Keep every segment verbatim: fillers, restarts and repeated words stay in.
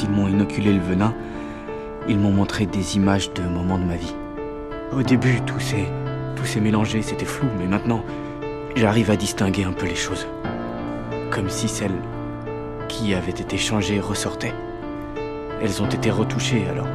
ils m'ont inoculé le venin, ils m'ont montré des images de moments de ma vie. Au début, tout s'est, tout s'est mélangé, c'était flou, mais maintenant, j'arrive à distinguer un peu les choses. Comme si celles qui avaient été changées ressortaient. Elles ont été retouchées, alors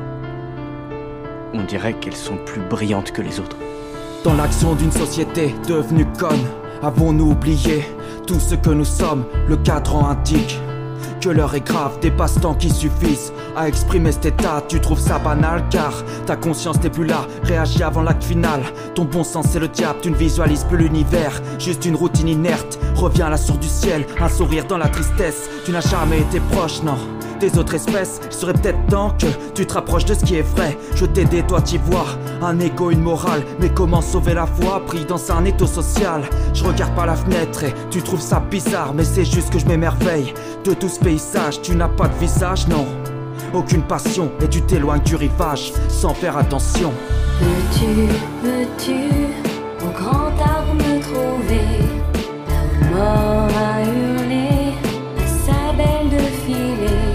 on dirait qu'elles sont plus brillantes que les autres. Dans l'action d'une société devenue conne, avons-nous oublié tout ce que nous sommes? Le cadran indique que l'heure est grave, des passe-temps qui suffisent à exprimer cet état. Tu trouves ça banal car ta conscience n'est plus là. Réagis avant l'acte final, ton bon sens c'est le diable. Tu ne visualises plus l'univers, juste une routine inerte. Reviens à la source du ciel, un sourire dans la tristesse. Tu n'as jamais été proche, non, des autres espèces. Il serait peut-être temps que tu te rapproches de ce qui est vrai. Je t'aide, toi t'y vois un ego, une morale. Mais comment sauver la foi pris dans un étau social? Je regarde par la fenêtre et tu trouves ça bizarre, mais c'est juste que je m'émerveille de tout ce paysage. Tu n'as pas de visage, non, aucune passion, et tu t'éloignes du rivage sans faire attention. Veux-tu, veux-tu au grand arbre me trouver, là où mort a hurlé à sa belle de filer?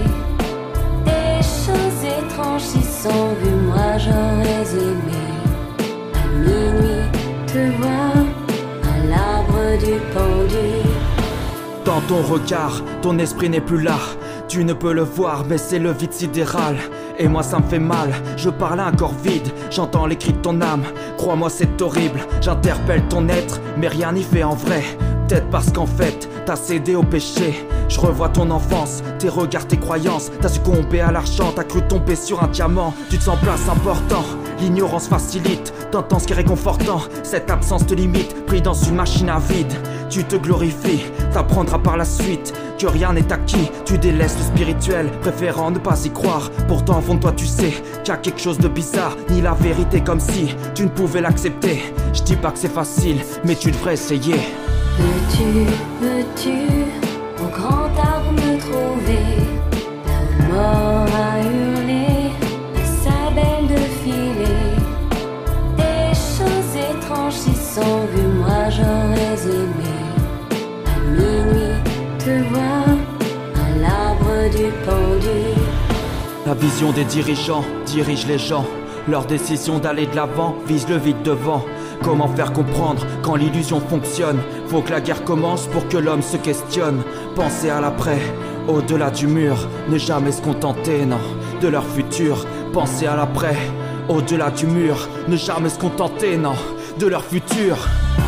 Des choses étranges s'y sont vues, moi j'aurais aimé à minuit te voir à l'arbre du pendu. Dans ton regard, ton esprit n'est plus là. Tu ne peux le voir, mais c'est le vide sidéral. Et moi ça me fait mal, je parle à un corps vide. J'entends les cris de ton âme, crois-moi c'est horrible. J'interpelle ton être, mais rien n'y fait en vrai. Peut-être parce qu'en fait, t'as cédé au péché. Je revois ton enfance, tes regards, tes croyances. T'as succombé à l'argent, t'as cru tomber sur un diamant. Tu te sens place important, l'ignorance facilite. T'entends ce qui est réconfortant, cette absence te limite. Pris dans une machine à vide, tu te glorifies. T'apprendras par la suite que rien n'est acquis. Tu délaisses le spirituel, préférant ne pas y croire. Pourtant au fond de toi tu sais qu'il y a quelque chose de bizarre. Ni la vérité comme si tu ne pouvais l'accepter. Je dis pas que c'est facile, mais tu devrais essayer. Veux-tu, veux-tu au grand arbre me trouver, là où mort a hurlé à sa belle de filer? Des choses étranges s'y sont vues, moi j'aurais aimé à minuit te voir à l'arbre du pendu. La vision des dirigeants dirige les gens. Leur décision d'aller de l'avant vise le vide devant. Comment faire comprendre quand l'illusion fonctionne? Faut que la guerre commence pour que l'homme se questionne. Penser à l'après, au-delà du mur. Ne jamais se contenter, non, de leur futur. Penser à l'après, au-delà du mur. Ne jamais se contenter, non, de leur futur.